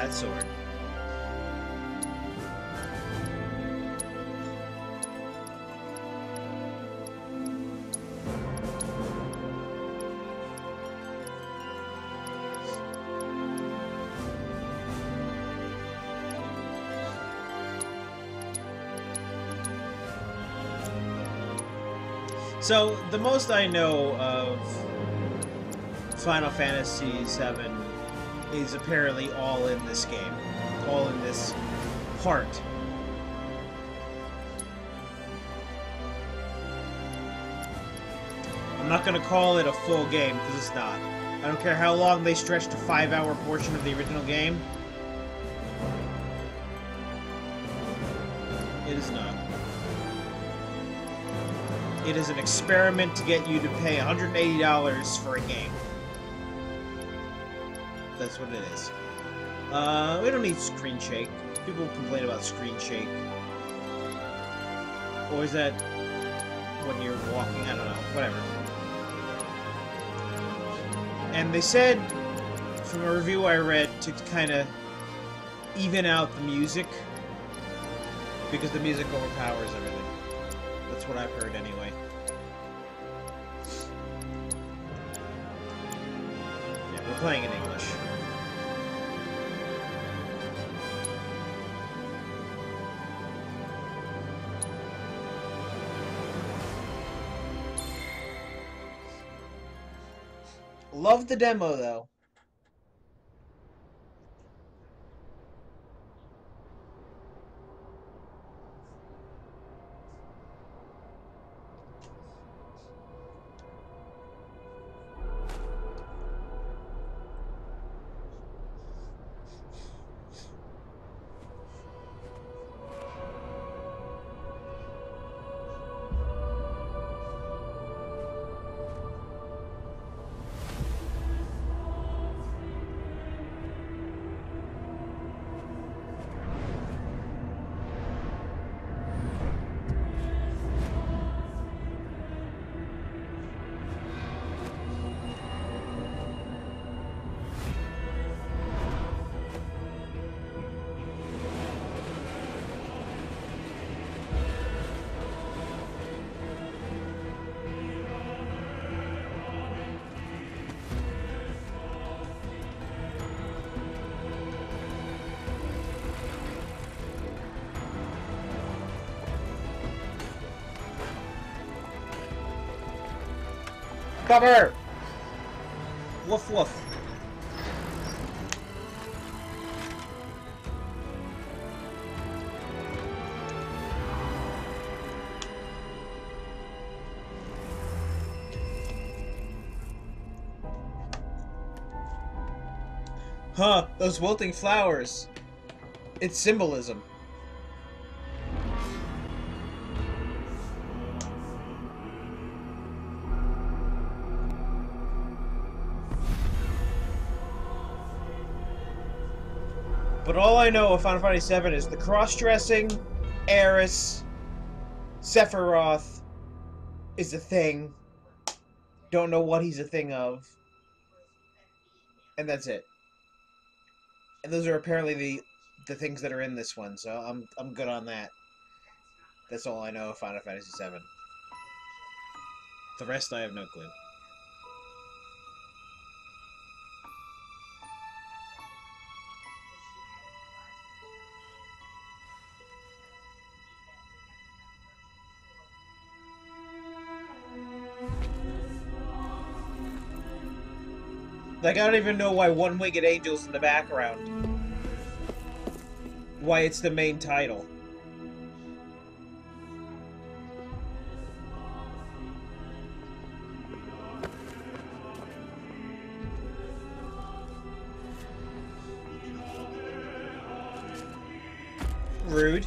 that sword. So, the most I know of Final Fantasy VII is apparently all in this game. All in this part. I'm not going to call it a full game, because it's not. I don't care how long they stretched a 5-hour portion of the original game. It is not. It is an experiment to get you to pay $180 for a game. That's what it is. We don't need screen shake. People complain about screen shake. Or is that when you're walking? I don't know. Whatever. And they said, from a review I read, to kind of even out the music. Because the music overpowers everything. That's what I've heard anyway. Yeah, we're playing in English. Love the demo, though. Cover! Woof woof. Huh, those wilting flowers. It's symbolism. But all I know of Final Fantasy VII is the cross-dressing, Eris, Sephiroth is a thing. Don't know what he's a thing of. And that's it. And those are apparently the things that are in this one, so I'm good on that. That's all I know of Final Fantasy VII. The rest I have no clue. Like, I don't even know why One-Winged Angel's in the background. Why it's the main title. Rude.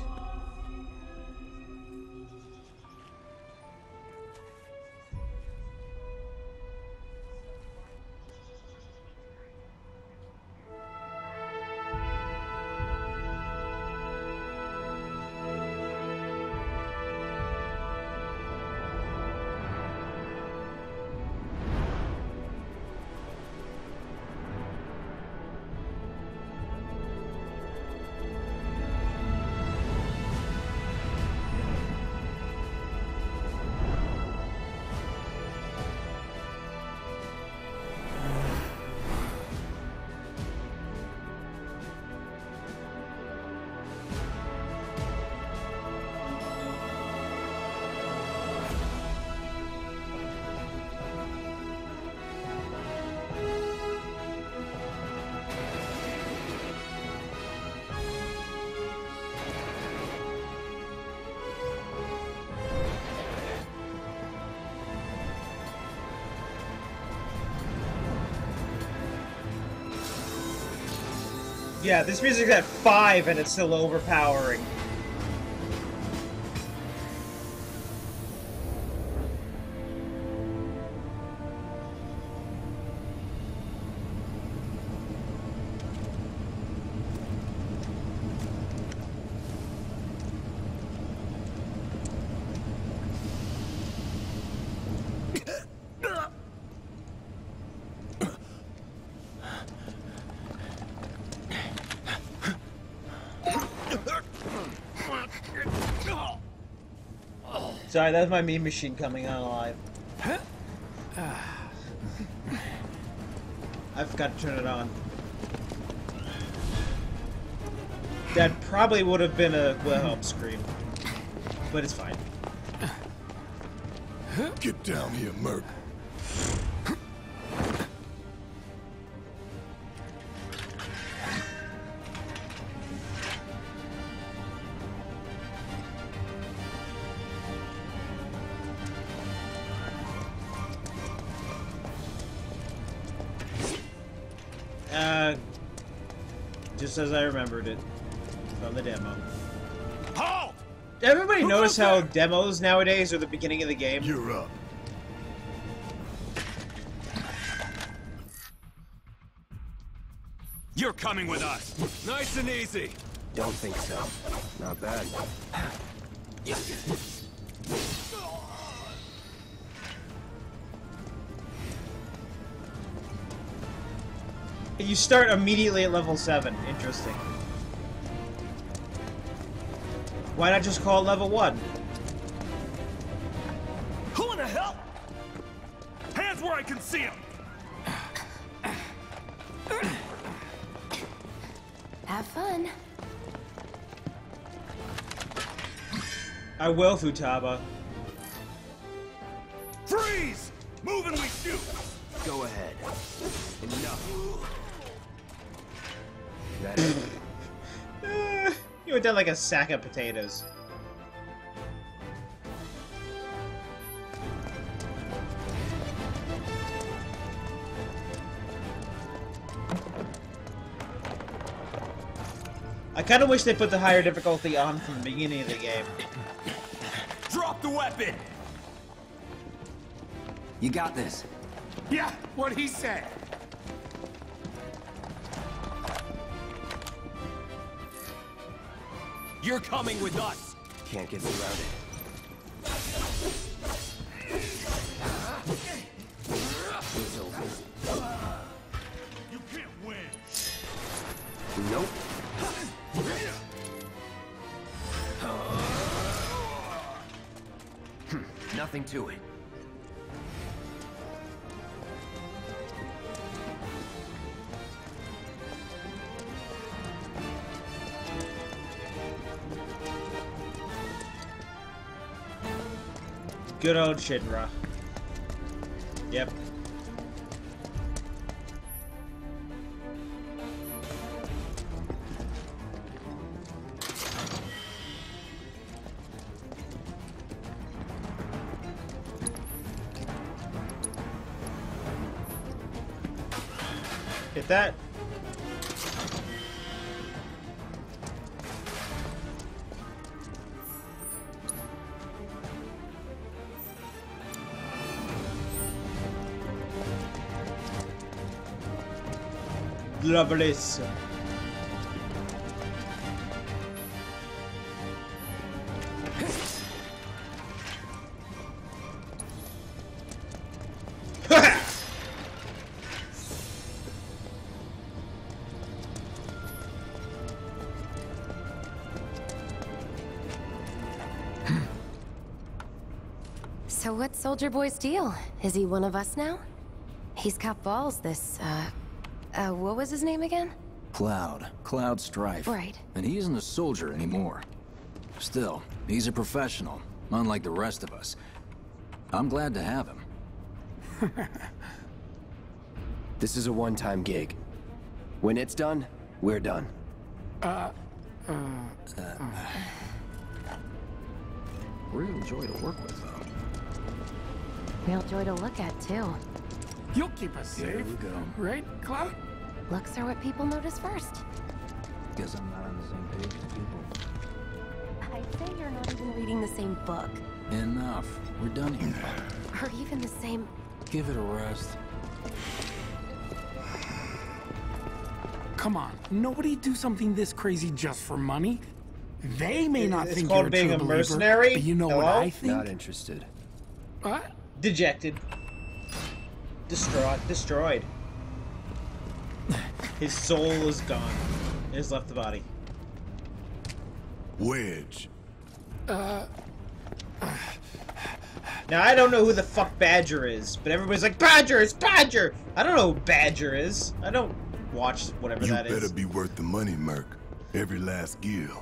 Yeah, this music's at 5 and it's still overpowering. Sorry, that's my meme machine coming on live. I forgot to turn it on. That probably would have been a help screen, but it's fine. Get down here, Merc. Just as I remembered it from the demo. Halt! Everybody notice how demos nowadays are the beginning of the game? You're up. You're coming with us. Nice and easy. Don't think so. Not bad. You start immediately at level 7. Interesting. Why not just call it level 1? Who in the hell? Hands where I can see them. Have fun. I will, Futaba. Freeze! Move and we shoot. Go ahead. Enough. That You went down like a sack of potatoes. I kind of wish they put the higher difficulty on from the beginning of the game. Drop the weapon. You got this. Yeah, what he said. You're coming with us. Can't get surrounded. It's over. You can't win. Nope. Nothing to it. Good old Shinra. Yep. Hit that. Lovelace. So what's Soldier Boy's deal? Is he one of us now? He's got balls, this, what was his name again? Cloud Strife. Right. And he isn't a soldier anymore. Still, he's a professional, unlike the rest of us. I'm glad to have him. This is a one-time gig. When it's done, we're done. Real joy to work with, though. Real joy to look at, too. You'll keep us safe, Here we go. right, Cloud? Looks are what people notice first. Guess I'm not on the same page as people. I'd say you're not even reading the same book. Enough. We're done here. Or even the same... Give it a rest. Come on, nobody do something this crazy just for money. They may not It's think called you're a being true a believer, mercenary? but you know Hello? what I think? Not interested. What? Dejected. Destroyed. His soul is gone. He has left the body. Wedge. Now, I don't know who the fuck Badger is, but everybody's like, Badger, it's Badger! I don't know who Badger is. I don't watch whatever You that better is. be worth the money, Merc. Every last gill.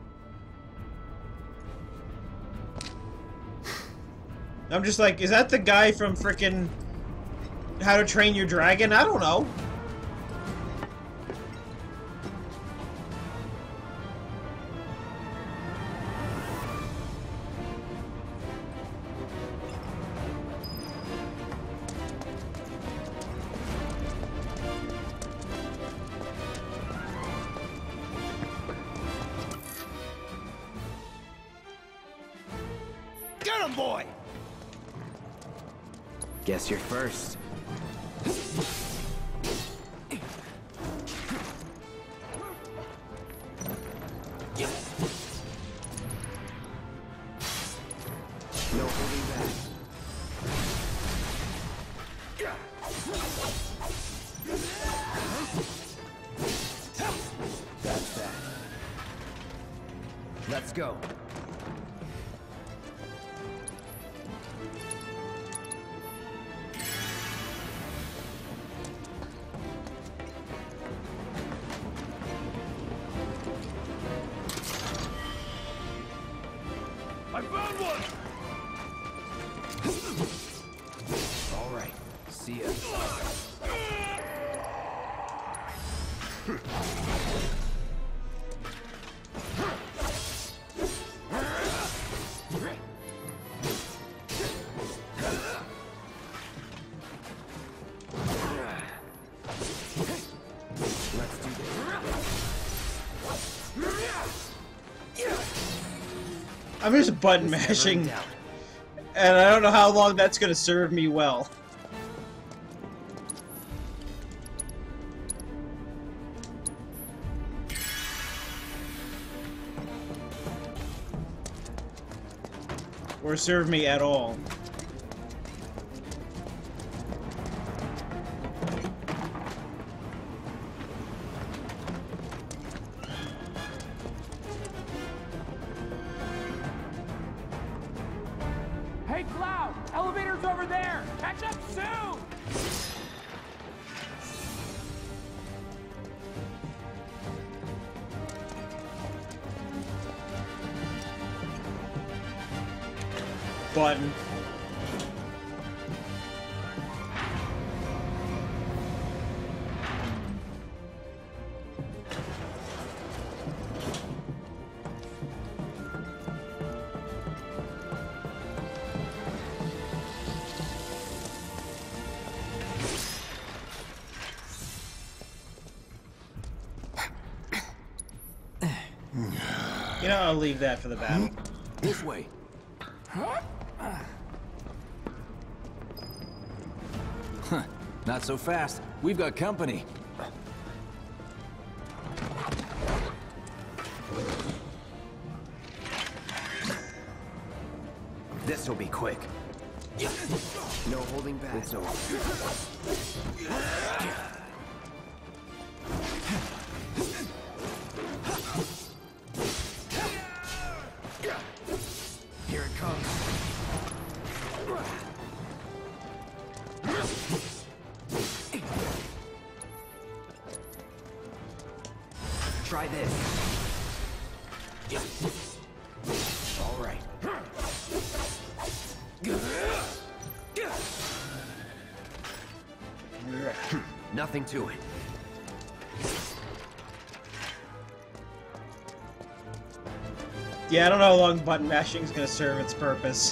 I'm just like, is that the guy from frickin' How to Train Your Dragon? I don't know. Get him, boy! Guess you're first. No holding back. That's that. Let's go. I found one! All right. See ya. Let's do this. I'm just button mashing, and I don't know how long that's gonna serve me well. Or serve me at all. Hey, Cloud! Elevator's over there! Catch up soon! Button. You know, I'll leave that for the battle. This way. Huh, not so fast. We've got company. This'll be quick. No holding back. It's over. Here it comes. Try this. All right. Nothing to it. Yeah, I don't know how long button mashing is gonna serve its purpose.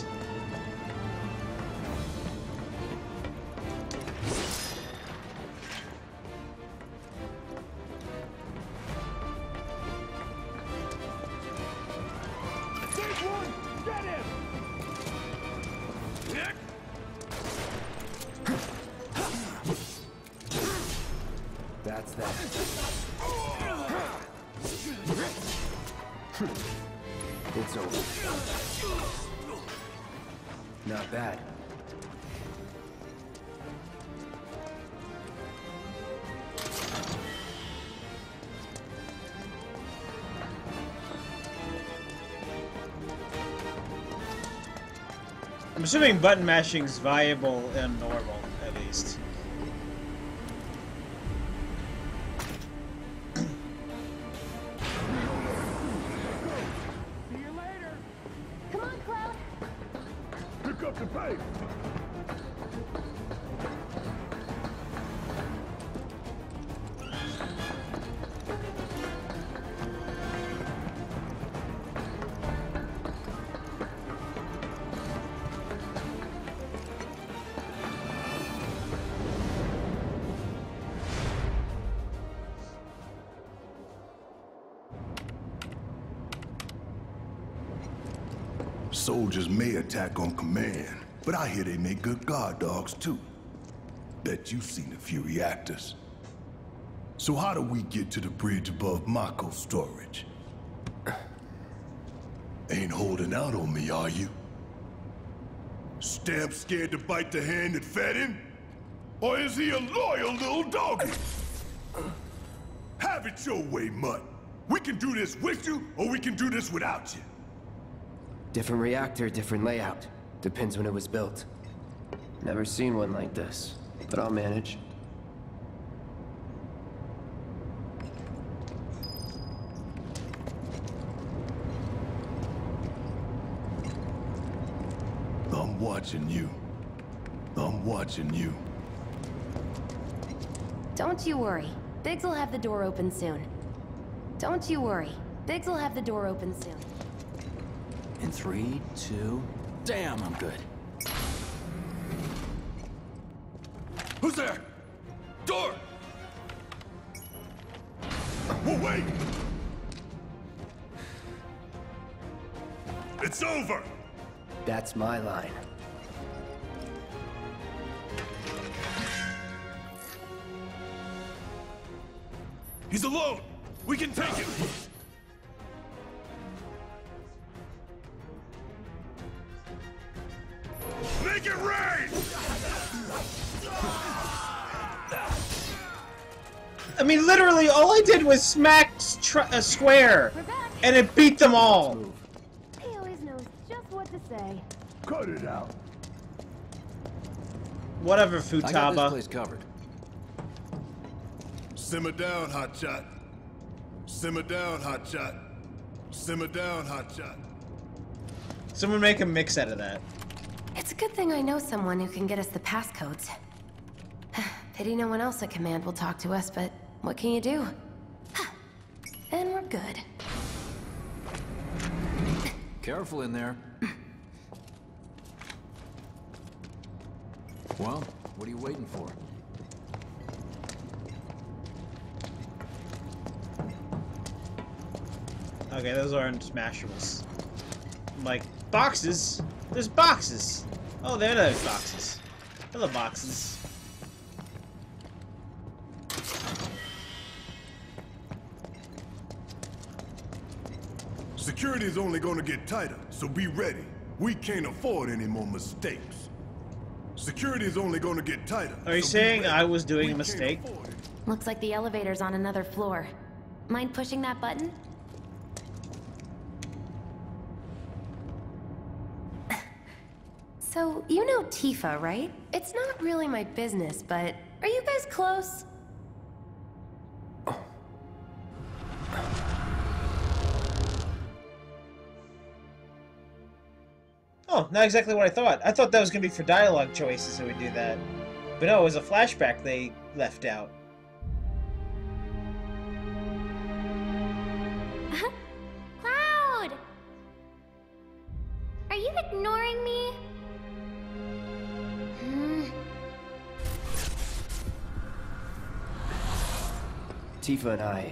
Not bad. I'm assuming button mashing's viable and normal, at least. Come on, Cloud. Pick up the pace. Soldiers may attack on command, but I hear they make good guard dogs too. Bet you've seen a few reactors. So how do we get to the bridge above Mako storage? Ain't holding out on me, are you? Stamp scared to bite the hand that fed him? Or is he a loyal little doggy? Have it your way, Mutt. We can do this with you, or we can do this without you. Different reactor, different layout. Depends when it was built. Never seen one like this, but I'll manage. I'm watching you. I'm watching you. Don't you worry. Biggs will have the door open soon. Don't you worry. Biggs will have the door open soon. In 3, 2... Damn, I'm good. Who's there? Door! Whoa, wait! It's over! That's my line. He's alone! We can take him! Make it rain! I mean, literally, all I did was smack a square, and it beat them all. He always knows just what to say. Cut it out. Whatever, I got this Futaba. place covered. Simmer down, hotshot. Simmer down, hotshot. Simmer down, hotshot. Someone make a mix out of that. It's a good thing I know someone who can get us the passcodes. Pity no one else at command will talk to us, but what can you do? And we're good. Careful in there. Well, what are you waiting for? Okay, those aren't smashables. I'm like, boxes? There's boxes! Oh, there are boxes. Hello, boxes. Security's only gonna get tighter, so be ready. We can't afford any more mistakes. Security's only gonna get tighter. Are you so be saying ready. I was doing We a can't mistake? afford it. Looks like the elevator's on another floor. Mind pushing that button? So, you know Tifa, right? It's not really my business, but are you guys close? Oh, not exactly what I thought. I thought that was gonna be for dialogue choices so we do that. But no, it was a flashback they left out. Cloud! Are you ignoring me? Tifa and I...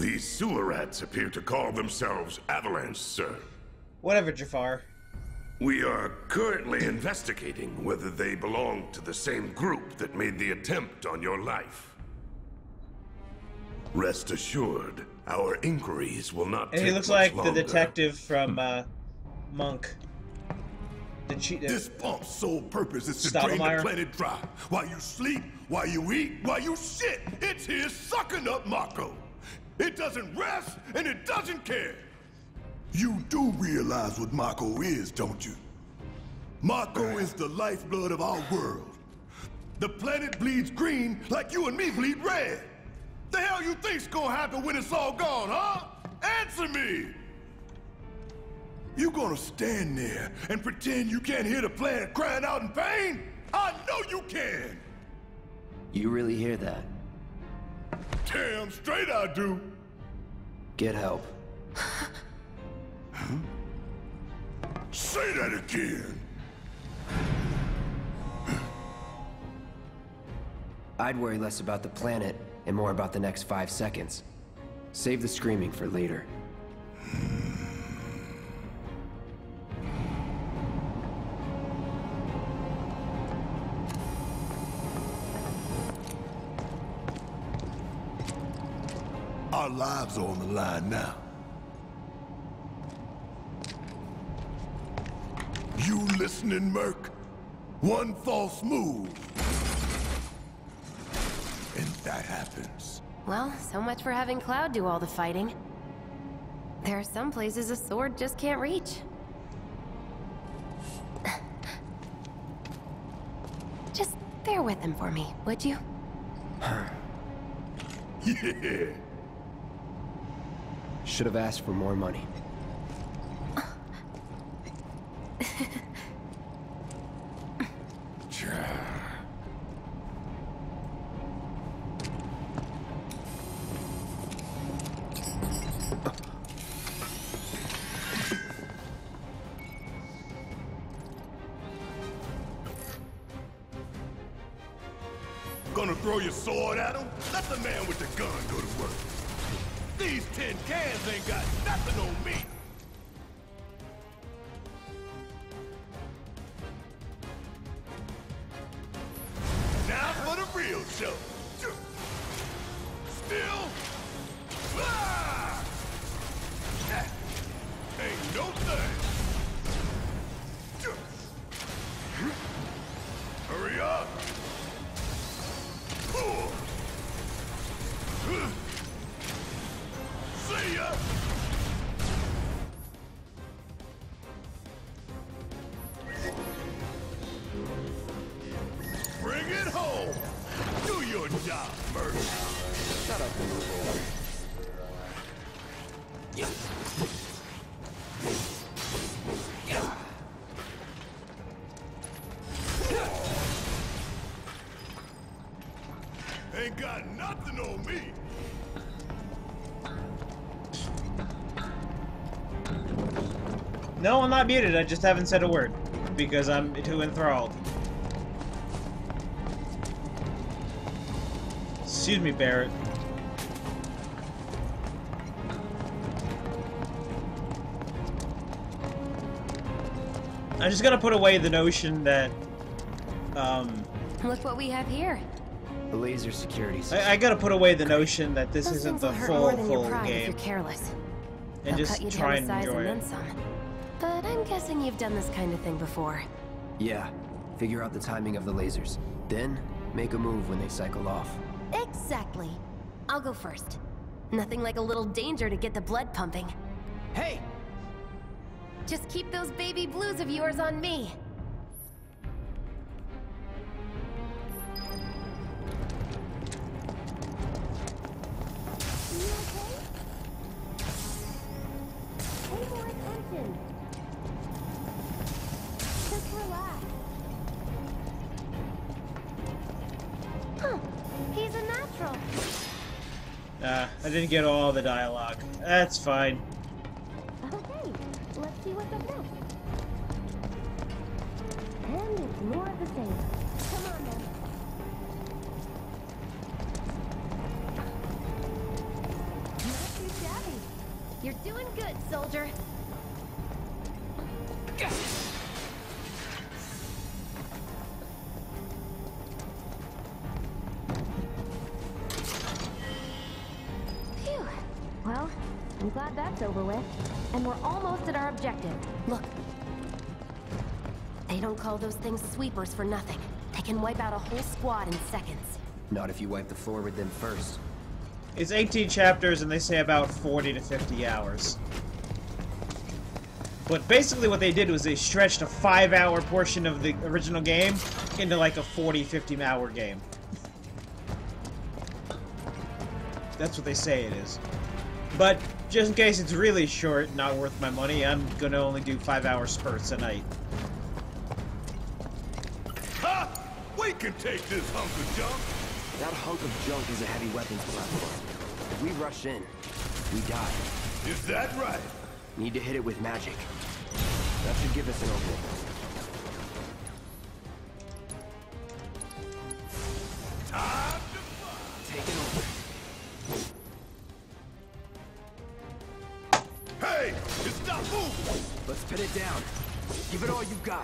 These sewer rats appear to call themselves Avalanche, sir. Whatever, Jafar. We are currently investigating whether they belong to the same group that made the attempt on your life. Rest assured, our inquiries will not And take he looks much like longer. the detective from Monk. This pump's sole purpose is to drain the planet dry. While you sleep, while you eat, while you shit, it's here sucking up Mako. It doesn't rest, and it doesn't care. You do realize what Mako is, don't you? Mako is the lifeblood of our world. The planet bleeds green like you and me bleed red. The hell you think's gonna happen when it's all gone, huh? Answer me! You gonna stand there and pretend you can't hear the planet crying out in pain? I know you can! You really hear that? Damn straight I do! Get help. Huh? Say that again! I'd worry less about the planet and more about the next 5 seconds. Save the screaming for later. Our lives are on the line now. You listening, Merc? One false move, and that happens. Well, so much for having Cloud do all the fighting. There are some places a sword just can't reach. Just bear with him for me, would you? Yeah. Should have asked for more money. Gonna throw your sword at him? Let the man with the gun go to work. These tin cans ain't got nothing on me. Now for the real show. Still. Ah! Ain't no thing. Hurry up. See ya! Bring it home! Do your job, Merc! Shut up and move over. Ain't got nothing on me! No, I'm not muted. I just haven't said a word because I'm too enthralled. Excuse me, Barrett. I'm just gonna put away the notion that, Look what we have here. The laser security system. I gotta put away the notion that this Those isn't things will the hurt full more than your pride if game, you're careless. and They'll just cut you try down and to size enjoy and it. then some. But I'm guessing you've done this kind of thing before. Yeah. Figure out the timing of the lasers. Then, make a move when they cycle off. Exactly. I'll go first. Nothing like a little danger to get the blood pumping. Hey! Just keep those baby blues of yours on me. You okay? Pay more attention. Just relax. Huh. He's a natural. I didn't get all the dialogue. That's fine. Okay, let's see what's up next. And it's more of the same. Come on then. Not too Doing good, soldier. Phew. Well, I'm glad that's over with. And we're almost at our objective. Look. They don't call those things sweepers for nothing. They can wipe out a whole squad in seconds. Not if you wipe the floor with them first. It's 18 chapters and they say about 40 to 50 hours. But basically what they did was they stretched a 5-hour portion of the original game into like a 40-50 hour game. That's what they say it is. But just in case it's really short, not worth my money, I'm gonna only do 5-hour spurts a night. Ha! We can take this hunk of junk! That hunk of junk is a heavy weapons platform. If we rush in, we die. Is that right? Need to hit it with magic. That should give us an opening. Time to fly! Take it over. Hey! It's not moving! Let's pin it down. Give it all you've got.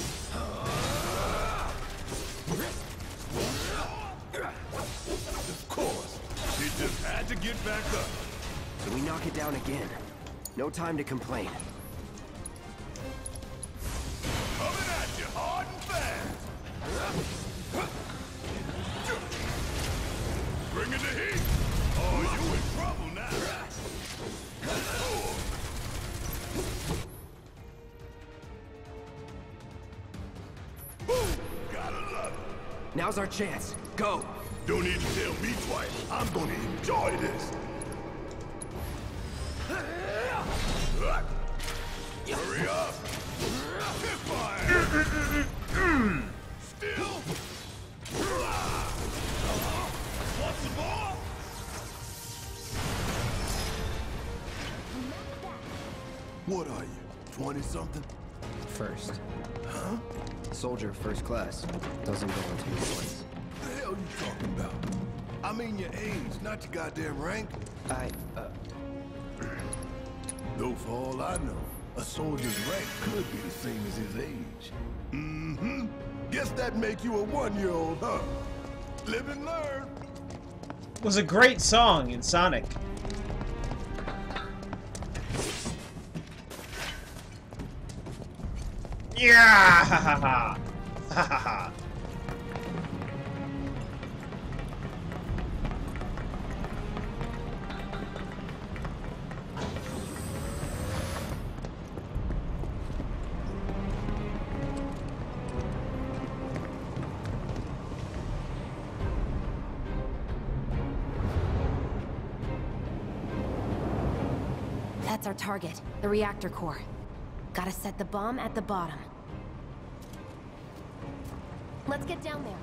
Of course. It just had to get back up. So we knock it down again. No time to complain. Coming at you hard and fast. Bringing the heat. Oh, you in trouble now. Boom! Gotta love it. Now's our chance. Go! Don't need to tell me twice. I'm gonna enjoy this. Hurry up! Hit fire! Still? Want some more? What are you, 20-something? First. Huh? Soldier first class. Doesn't go into your points. What the hell you talking about? I mean your age, not your goddamn rank. Though for all I know, a soldier's rank could be the same as his age. Mm-hmm. Guess that make you a 1-year-old, huh? Live and learn. Was a great song in Sonic. Yeah! Ha ha ha! Ha ha ha! That's our target, the reactor core. Gotta set the bomb at the bottom. Let's get down there.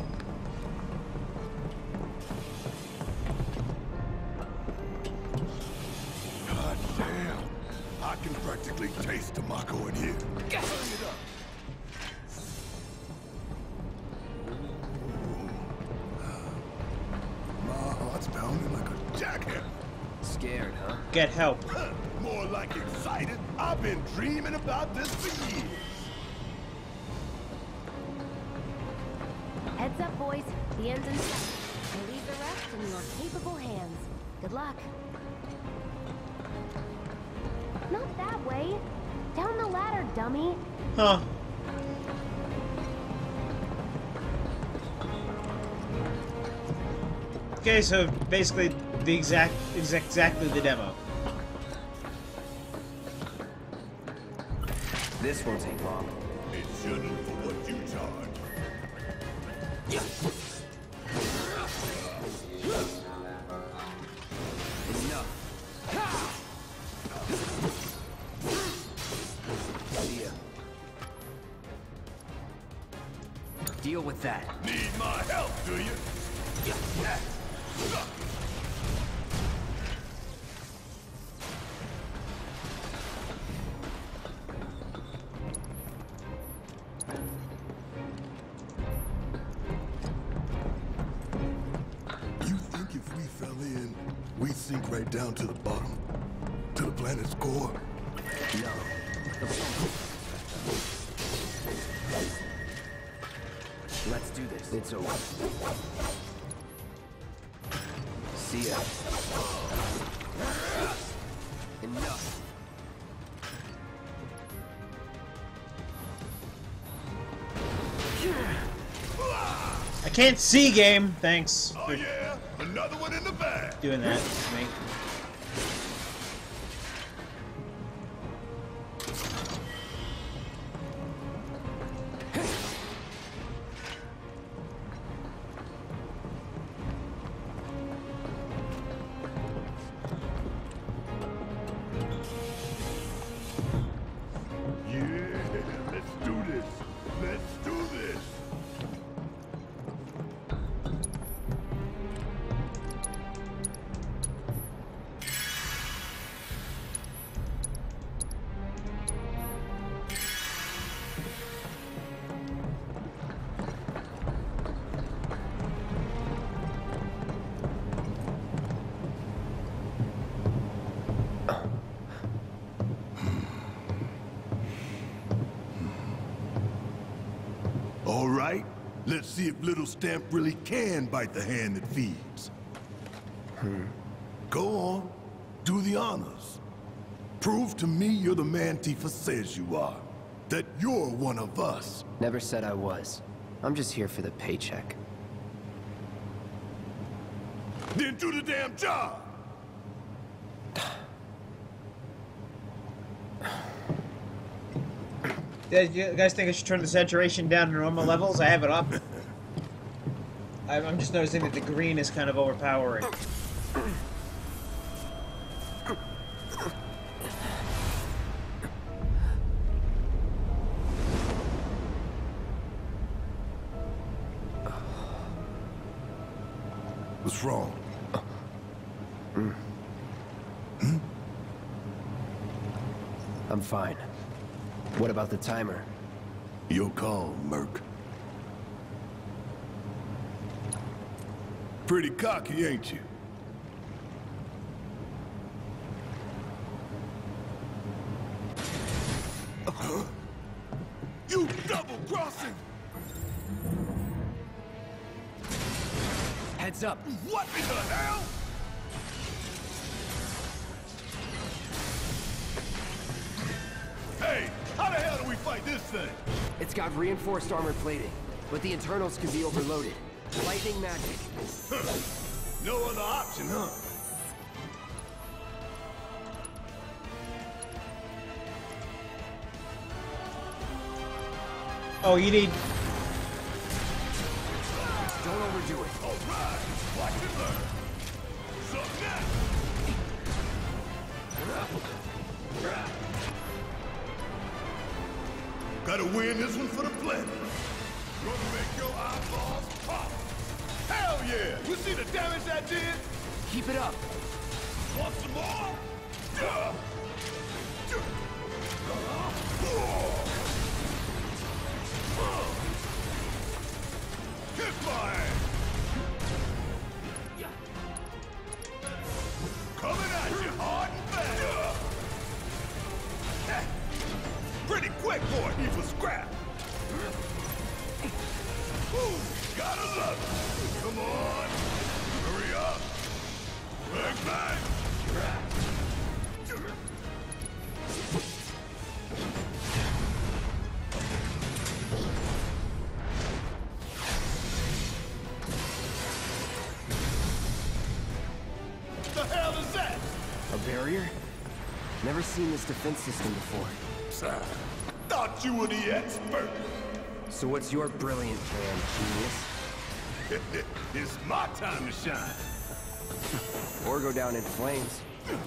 God damn. I can practically taste the Mako in here. Turn it up. My heart's pounding like a jackhammer. Scared, huh? Get help. More like excited. I've been dreaming about this for years. Heads up, boys. The end's in sight. I leave the rest in your capable hands. Good luck. Not that way. Down the ladder, dummy. Huh. Okay, so basically the exactly the demo. This won't take long. It shouldn't for what you charge. Enough. See ya. Deal with that. Need my help, do you? You think if we fell in, we'd sink right down to the bottom? To the planet's core? No. Let's do this. It's over. See ya. Enough. I can't see, game. Thanks Oh for yeah, another one in the bag. doing that to me. Yeah, let's do this. Let's do this. All right, let's see if Little Stamp really can bite the hand that feeds. Go on, do the honors. Prove to me you're the man Tifa says you are. That you're one of us. Never said I was. I'm just here for the paycheck. Then do the damn job! Yeah, you guys think I should turn the saturation down to normal levels? I have it up. I'm just noticing that the green is kind of overpowering. What's wrong? I'm fine. What about the timer? Your call, Merc. Pretty cocky, ain't you? You double-crossing! Heads up! What in the hell? Hey, how the hell do we fight this thing? It's got reinforced armor plating, but the internals could be overloaded. Lightning magic. No other option, huh? Oh, you need... Don't overdo it. All right, watch and learn. So now. Gotta win this one for the planet. Gonna make your eyeballs pop. Hell yeah! You see the damage that did? Keep it up. Want some more? Kiss my ass! Coming at you hard and fast. Pretty quick for an evil scrap. Ooh, gotta love it. Come on. Hurry up. Bang, bang. What the hell is that? A barrier? Never seen this defense system before. Thought you were the expert. So what's your brilliant plan, genius? It's my time to shine. Or go down in flames.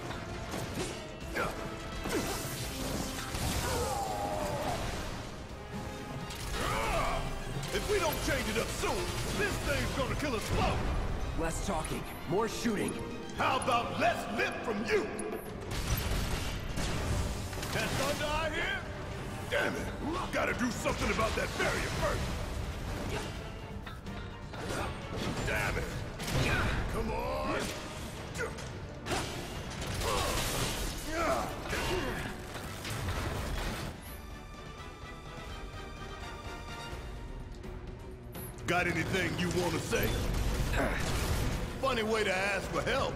If we don't change it up soon, this thing's gonna kill us slow. Less talking, more shooting. How about less lip from you? That thunder I hear? Damn it! Gotta do something about that barrier first. Damn it! Come on! Got anything you want to say? Funny way to ask for help.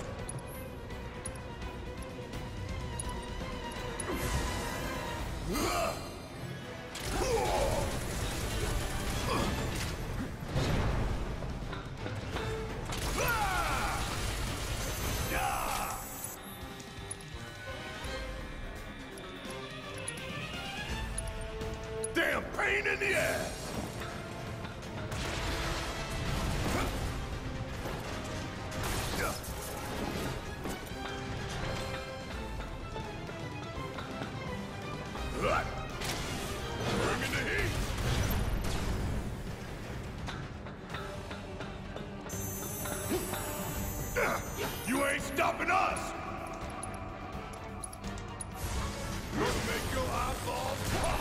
Damn pain in the ass! Bringing the heat! You ain't stopping us! We'll make your eyeballs pop!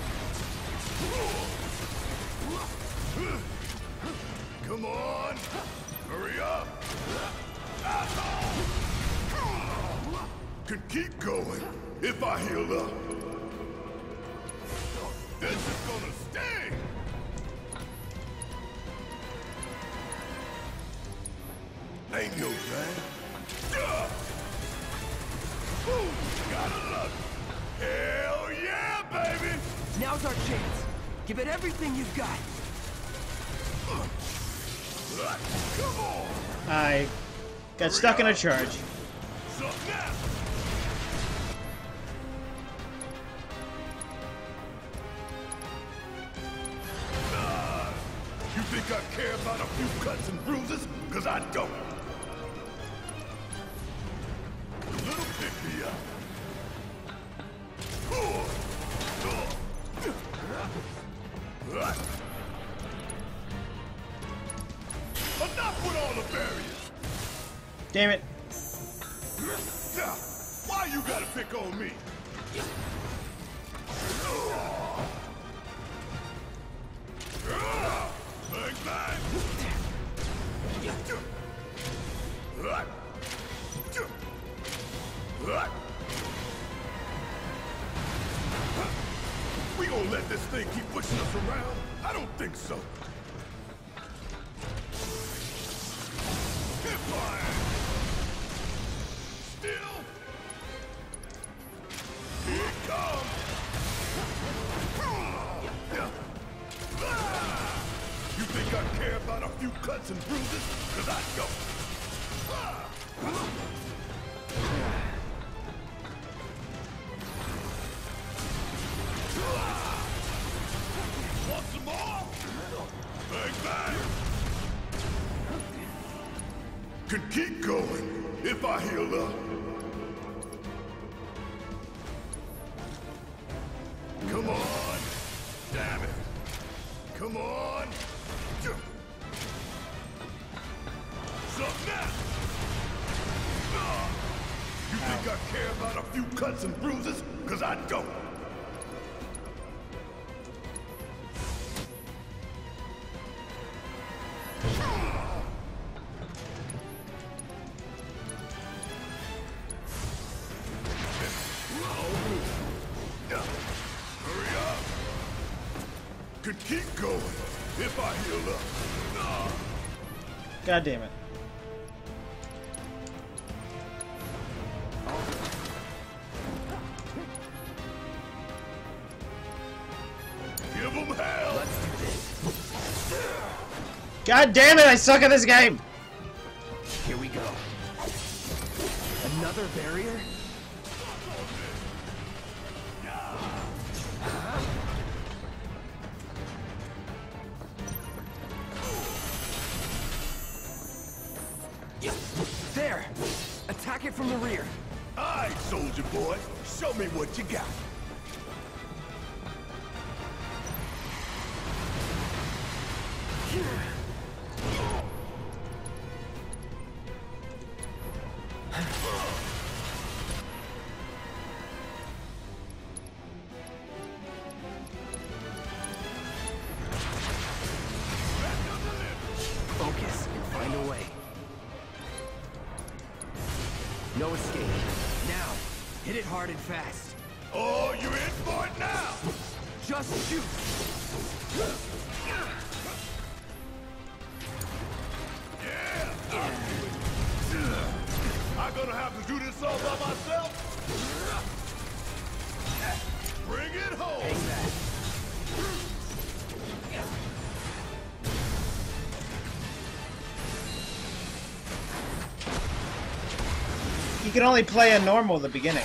Come on! Hurry up! Can keep going if I heal up. This is gonna sting! Ain't no thing. Gotta love it. Hell yeah, baby! Now's our chance. Give it everything you've got. Come on! I got stuck in a charge. Suck now! You think I care about a few cuts and bruises? Cause I don't. Little pick me up. Enough with all the barriers. Damn it. Now, why you gotta pick on me? Bang, bang. We gonna let this thing keep pushing us around? I don't think so. Hip fire! Still! Here it comes! You think I care about a few cuts and bruises? Cause I don't. Want some more? Bang, bang! Can keep going if I heal up. Come on! Damn it! Come on! Suck that! You think I care about a few cuts and bruises? Cause I don't. Hurry up! Could keep going if I heal up. God damn it. Give them hell! God damn it, I suck at this game! Here we go. Another barrier? There! Attack it from the rear. Aye, soldier boy. Show me what you got. Focus and find a way. No escape. Now, hit it hard and fast. Oh, you're in for it now! Just shoot. this all by myself? Bring it home! Hang back. You can only play a normal at the beginning.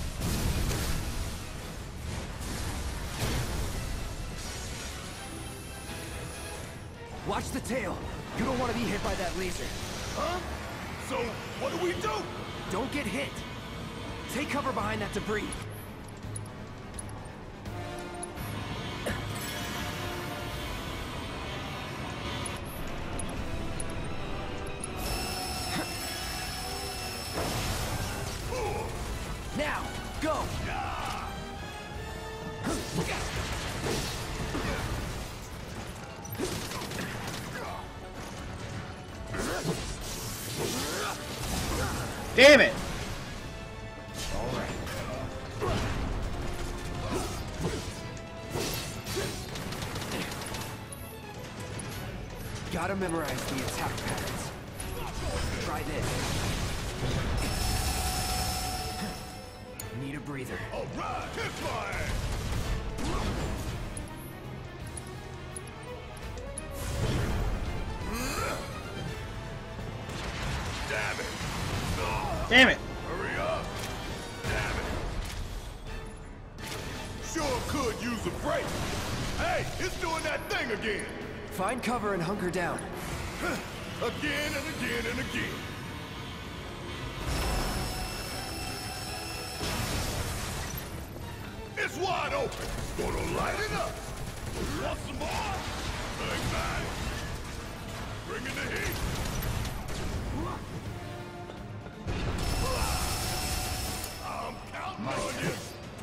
Watch the tail. You don't want to be hit by that laser. Huh? So, what do we do? Don't get hit. Take cover behind that debris. Now, go! Damn it! All right. Gotta memorize the attack patterns. Try this. Need a breather. All right, hit fire! Damn it! Damn it! Hurry up! Damn it! Sure could use a break. Hey, it's doing that thing again! Find cover and hunker down. Again and again and again. It's wide open. Gonna light it up. Want some more? Bang, bang. Bring in the heat. I'm counting on you.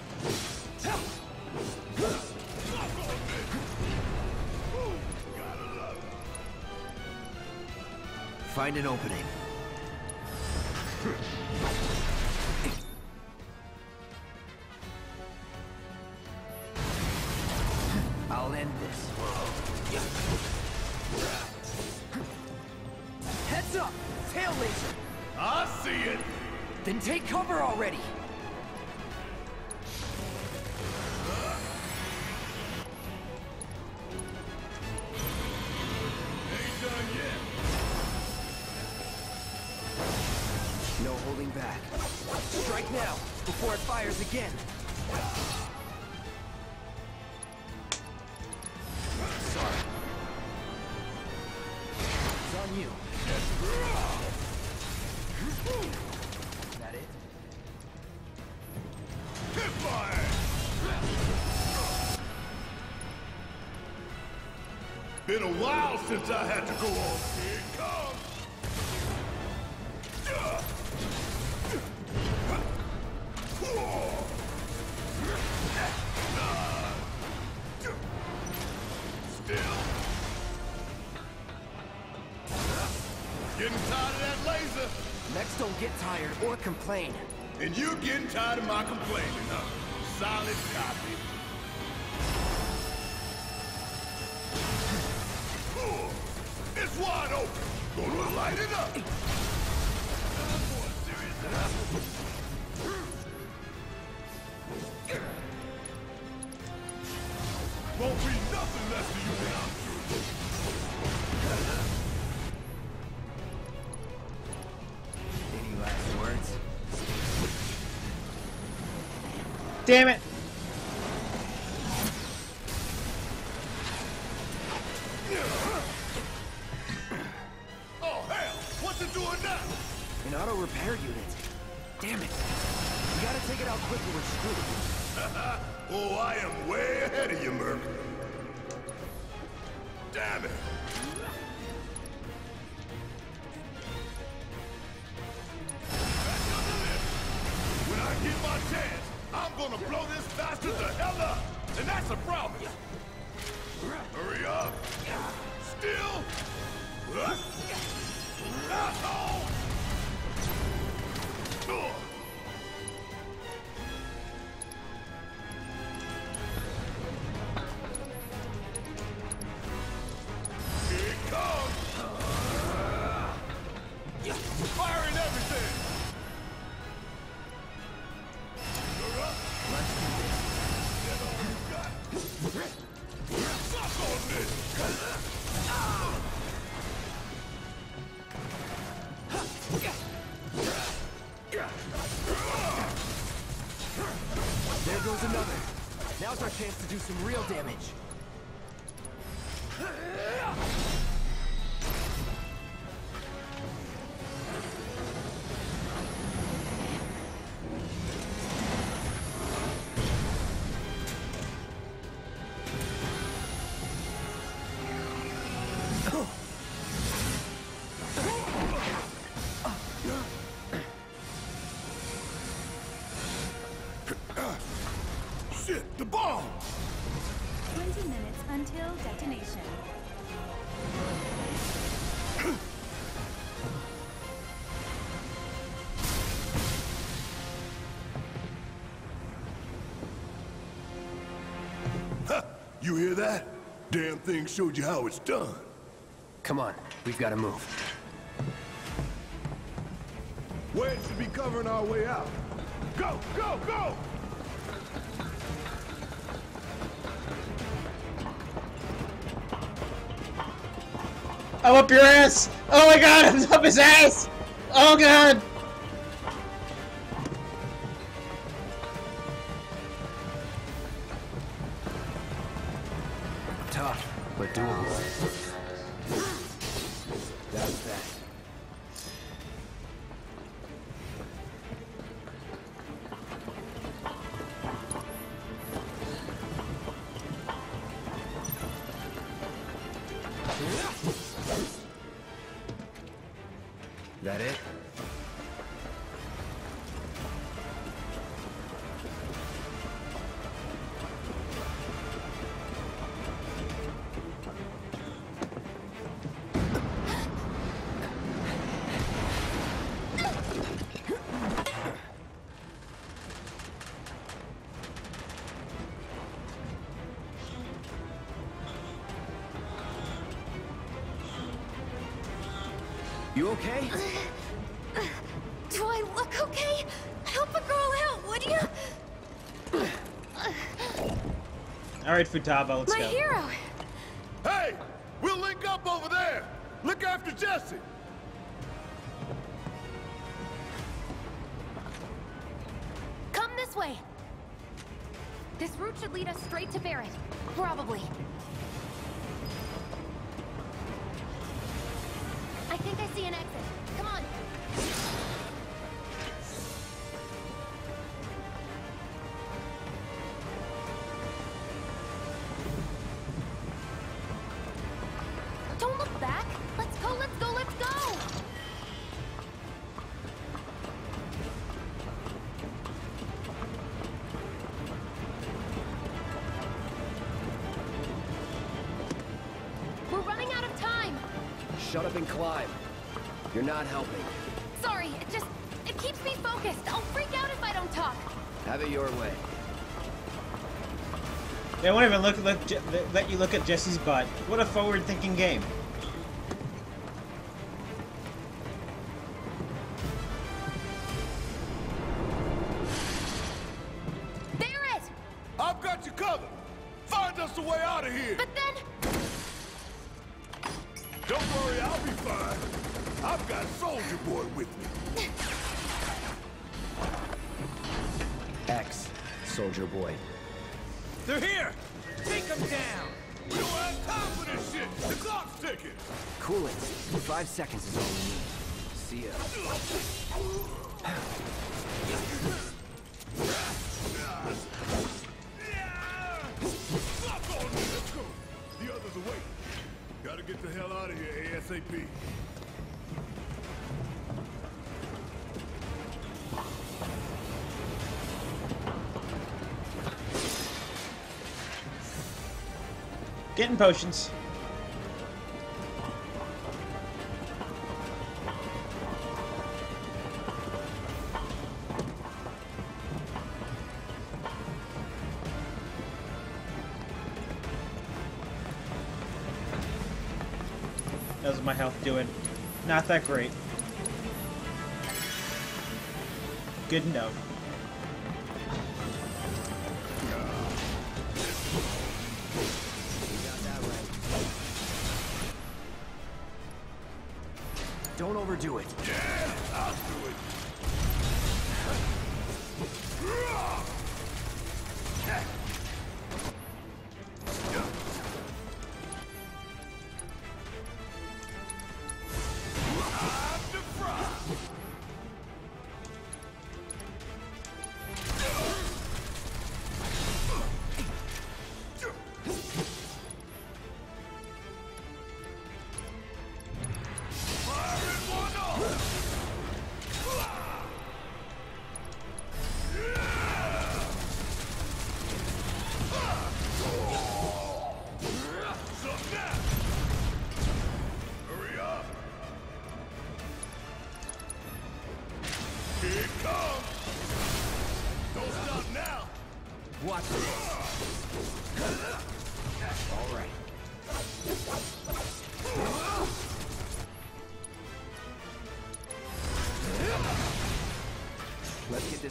Gotta love it. Find an opening. I'll end this. Heads up! Tail laser! I see it. Then take cover already! Ain't done yet. No holding back. Strike now, before it fires again. Sorry. It's on you. Is that it? Hit fire. Been a while since I had to go off. Here it comes. Still. Getting tired of that laser? Next, don't get tired or complain. And you getting tired of my complaining, huh? Solid copy. It's wide open. Gonna light it up. Won't be nothing left of you when I'm through. Any last words? Damn it! Oh, hell! What's it doing now? An auto repair unit. Damn it. We gotta take it out quick or we're screwed. Oh, I am way ahead of you, Merc. Damn it! When I get my chance, I'm gonna blow this bastard the hell up! And that's a promise! Hurry up! Still! Asshole! Here it comes! Firing everything! some real damage. Shit, the bomb! 20 minutes until detonation. Ha! You hear that? Damn thing showed you how it's done. Come on, we've got to move. Wedge should be covering our way out. Go, go, go! I'm up your ass! Oh my god, I'm up his ass! Oh god! Tough, but doable. That's that. That it? You okay? Do I look okay? Help a girl out, would you? Alright, Futaba, let's My go. hero! Hey! We'll link up over there! Look after Jesse! Come this way. This route should lead us straight to Barrett. Probably. I think I see an exit. Come on. Don't look back. Let's go, let's go, let's go! We're running out of time. Shut up and climb. You're not helping. Sorry, it keeps me focused. I'll freak out if I don't talk. Have it your way. They won't even let you look at Jesse's butt. What a forward-thinking game. Barrett! I've got you covered! Find us a way out of here! But then... Don't worry, I'll be fine. I've got Soldier Boy with me. X, Soldier Boy. They're here! Take them down! We don't have time for this shit! The clock's ticking! Cool it. 5 seconds is all we need. See ya. Fuck on me! Let's go! The others are waiting. Gotta get the hell out of here ASAP. Getting potions. How's my health doing? Not that great. Good enough. Don't overdo it. Yeah, I'll do it.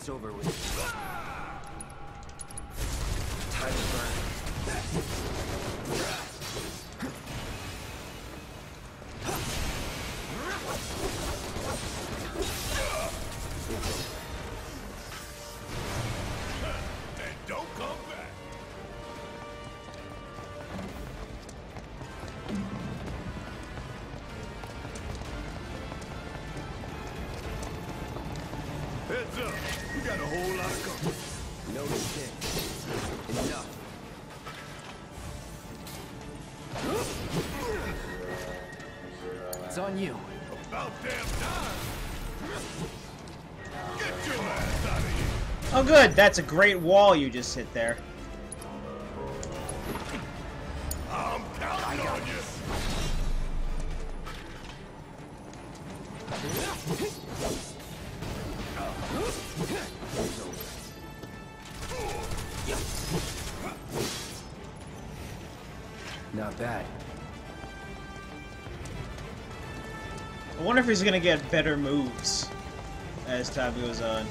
this over with. Time to burn. And don't come back. Heads up, we got a whole lot of company. No shit. Enough. It's on you. About damn time. Get your ass out of here. Oh good, that's a great wall you just hit there. I'm counting on you. Not bad. I wonder if he's gonna get better moves as time goes on.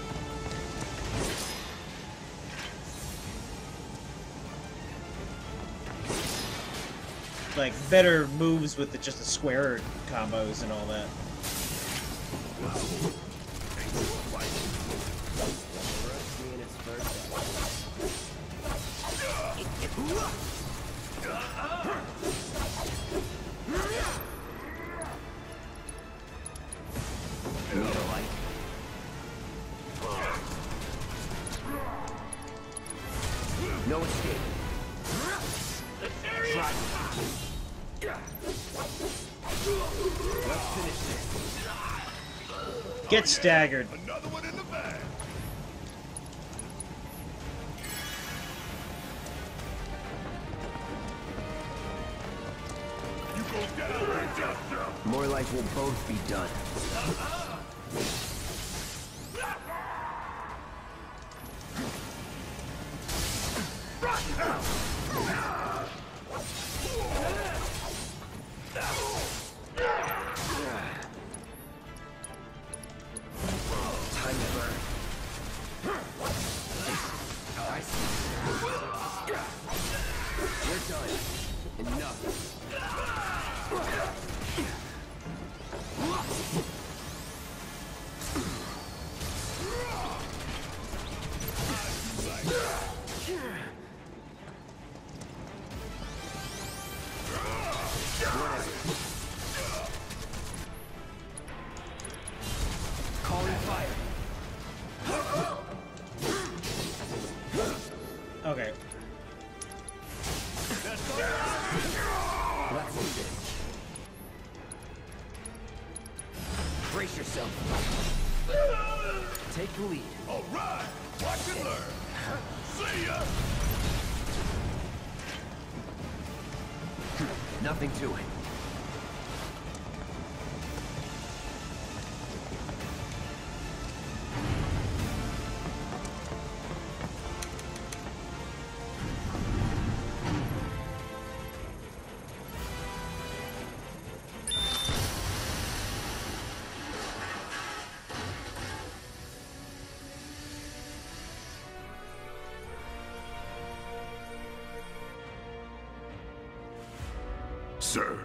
Like, better moves with just the square combos and all that. No escape. Let's finish this. Get staggered. Another one in the bag. You go down and just jump. More like we'll both be done. Time to burn. We're done. Enough. Calling fire. Okay. Let's do this. Brace yourself. Take the lead. All right, watch and learn. See ya. Nothing to it. Sir.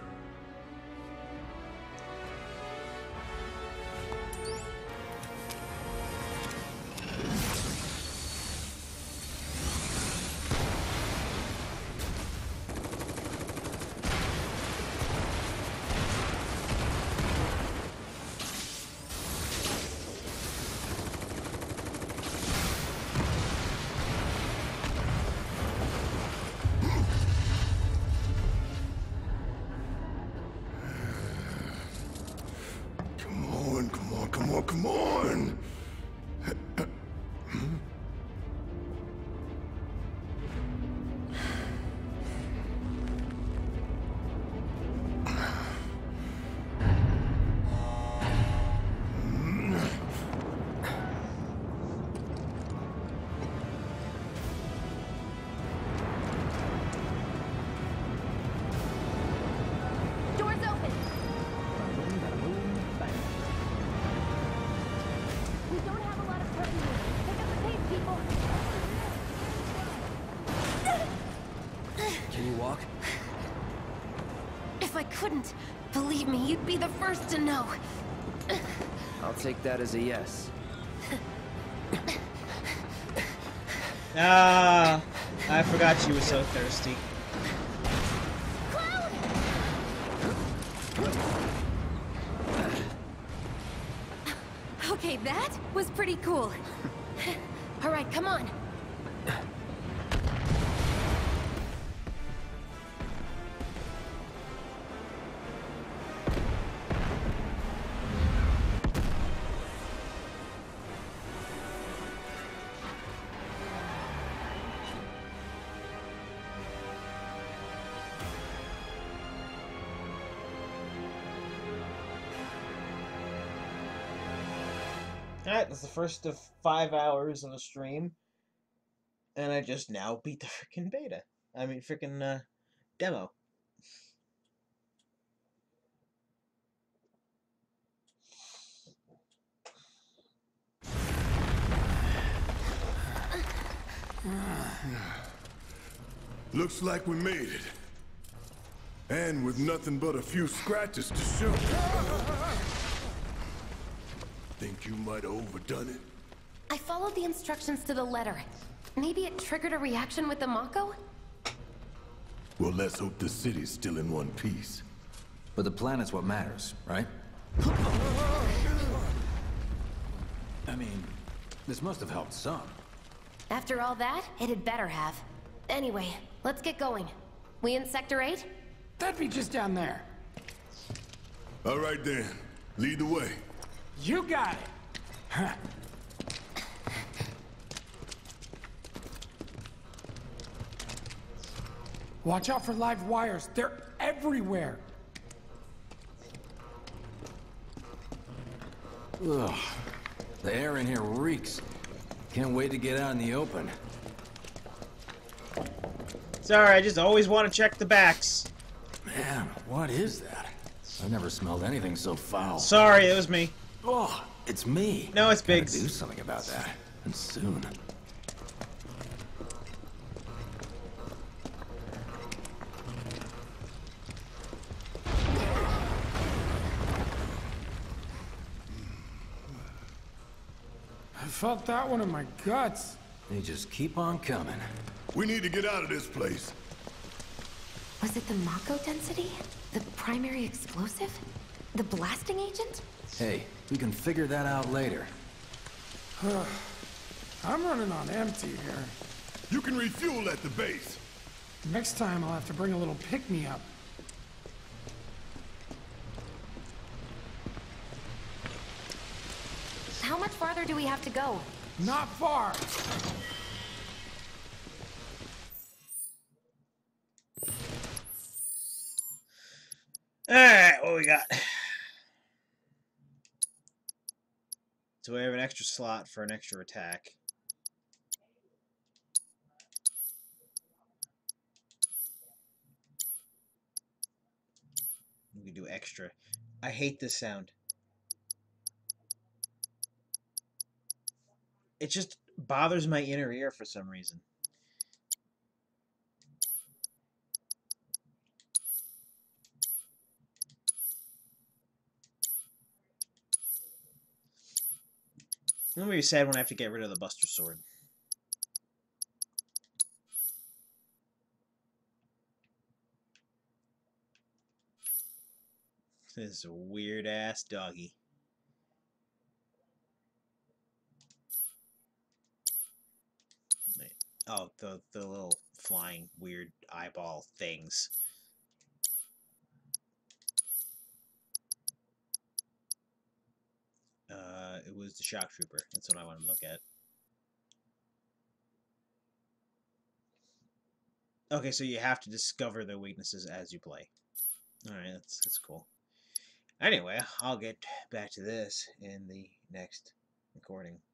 talk. If I couldn't, believe me, you'd be the first to know. I'll take that as a yes. Ah, I forgot she was so thirsty. Okay, that was pretty cool. All right, come on. Alright, that's the first of 5 hours on the stream. And I just now beat the freaking beta. I mean, freaking demo. Looks like we made it. And with nothing but a few scratches to show. Think you might have overdone it? I followed the instructions to the letter. Maybe it triggered a reaction with the Mako? Well, let's hope the city's still in one piece. But the planet's what matters, right? I mean, this must have helped some. After all that, it had better have. Anyway, let's get going. We in Sector 8? That'd be just down there. All right then, lead the way. You got it. Huh. Watch out for live wires. They're everywhere. Ugh. The air in here reeks. Can't wait to get out in the open. Sorry, I just always want to check the backs. Man, what is that? I've never smelled anything so foul. Sorry, it was me. Oh, it's me. No, it's Gotta Biggs. do something about that. And soon. I felt that one in my guts. They just keep on coming. We need to get out of this place. Was it the Mako density? The primary explosive? The blasting agent? Hey, we can figure that out later. I'm running on empty here. You can refuel at the base. Next time I'll have to bring a little pick-me-up. How much farther do we have to go? Not far. Alright, what we got? So we have an extra slot for an extra attack. We can do extra. I hate this sound. It just bothers my inner ear for some reason. I'm gonna be sad when I have to get rid of the Buster Sword. This is a weird-ass doggy. Wait. Oh, the little flying weird eyeball things. It was the Shock Trooper. That's what I want to look at. Okay, so you have to discover their weaknesses as you play. Alright, that's cool. Anyway, I'll get back to this in the next recording.